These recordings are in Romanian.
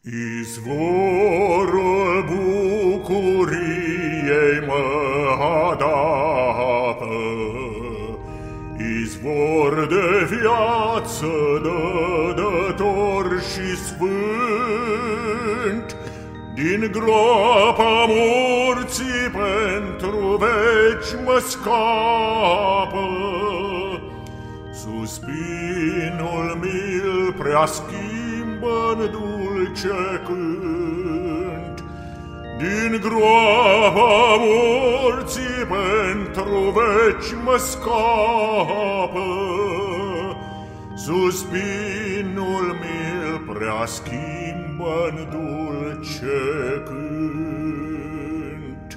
Izvorul bucuriei mă adapă, izvor de viață dădător și sfânt, din groapa morții pentru veci mă scapă. Suspinul mi-l preaschimbă-n dulce cânt, din groapa morții pentru veci mă scapă. Suspinul mi-l preaschimbă-n dulce cânt.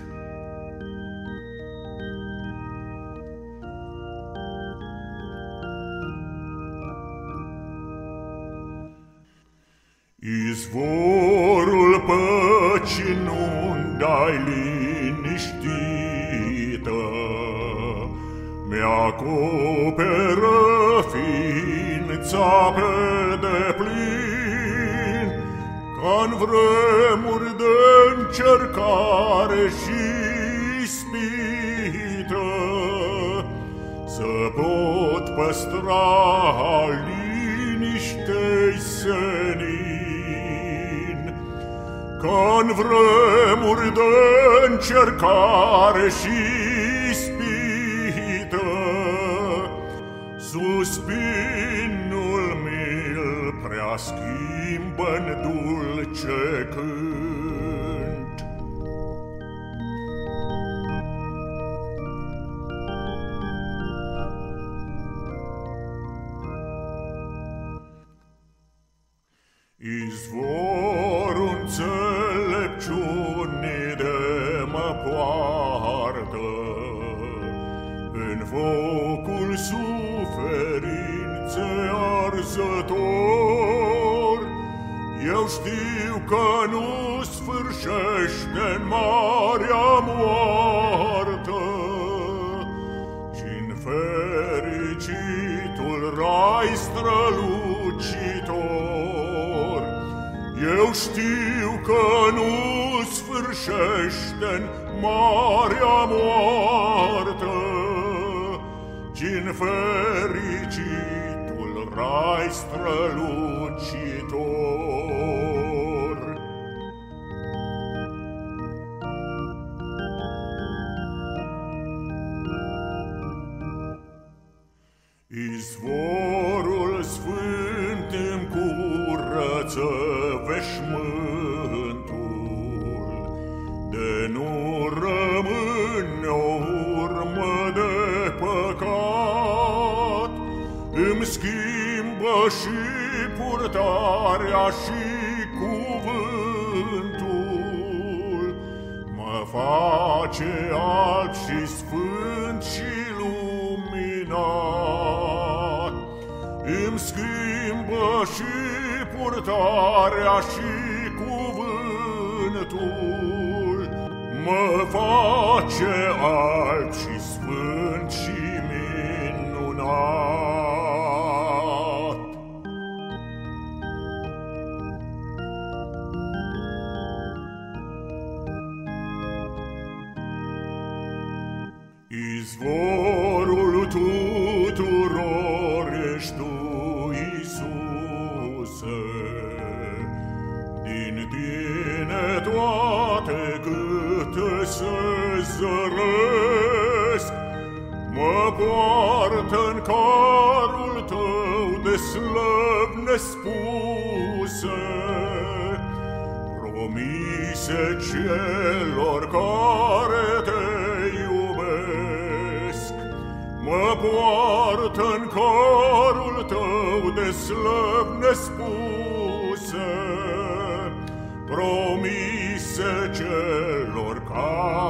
Izvorul păcii nu-ndai liniștită, mi-acoperă ființa pe deplin, ca-n vremuri de încercare și ispită, să pot păstra liniștei senin. Ca-n vremuri de încercare și ispită, suspinul mi-l preaschimbă-n dulce cânt. Izvorul înțelepciunii de mă poartă, în focul suferinței arzător. Eu știu că nu sfârșește-n marea moartă, ci-n fericitul rai strălucitor. Eu știu că nu sfârșește-n marea moartă, ci-n fericitul rai strălucitor. Izvorul sfânt îmi curăță veșmântul, de nu rămâne o urmă de păcat. Îmi schimbă și purtarea și cuvântul, mă face alb și sfânt și luminat. Îmi schimbă și purtarea și cuvântul, mă face alb și sfânt și minunat. Izvorul tuturor ești tu, Iisuse, din tine toate câte se zăresc, mă poartă-n carul tău de slăvi nespuse, promise celor care te iubesc. Mă poartă-n carul tău de slăvi nespuse, promise celor care